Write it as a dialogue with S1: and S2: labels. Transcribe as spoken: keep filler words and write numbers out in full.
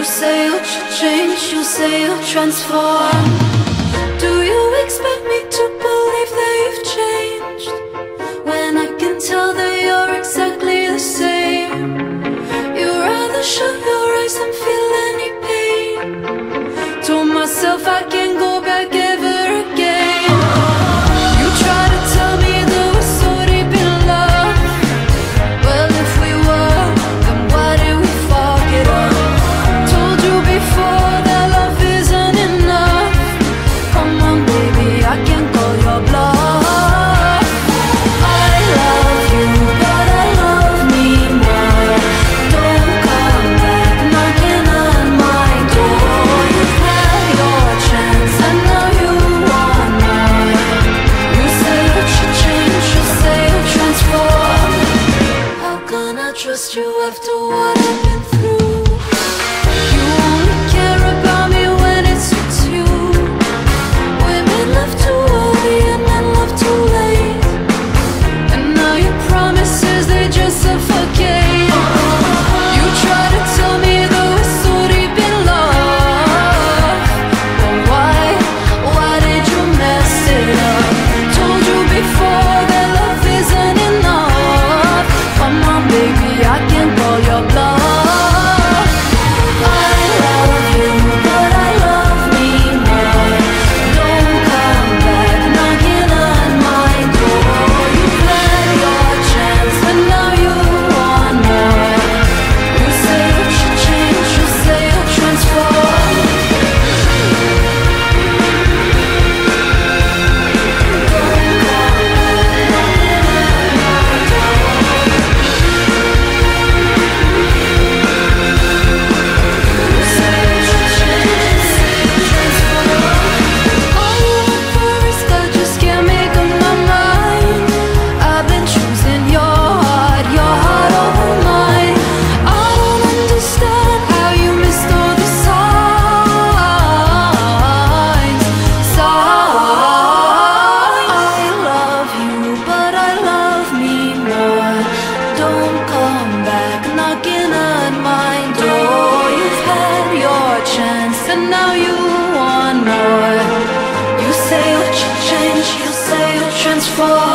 S1: say you'll change, you say you'll transform. Do you expect me to believe that you've changed when I can tell that you're exactly the same? You'd rather shut your eyes than feel any pain. Told myself I can't go back ever again. You try to tell me that we're so deep in love. Well, if we were, then why did we fuck it up? Told you before that love isn't enough. Come on, baby, I can't call your bluff. I love you, but I love me more. Don't come back knocking on my door. You've had your chance and now you want more. You say that you change, you say you transform. How can I trust you after what I've been through? You only care about me when it suits you. Women love too early and men love too late. And now your promises, they just suffocate. You try to tell me that we're so deep in love. But why, why did you mess it up? Told you before that love isn't enough. Come on, baby, I can't call your bluff. I love you, but I love me more. Don't come back knocking on my door. You've had your chance and now you want more. You say that you change, you say you'll transform. You say that you change, you say you'll transform. Are you up for risk? I just can't make up my mind. I've been choosing your heart, your heart over mine. I don't understand how you missed all the signs. Signs. I love you, but I love me more. Don't come back knocking on my door. You've had your chance and now you want more. You say you'll change, you say you'll transform.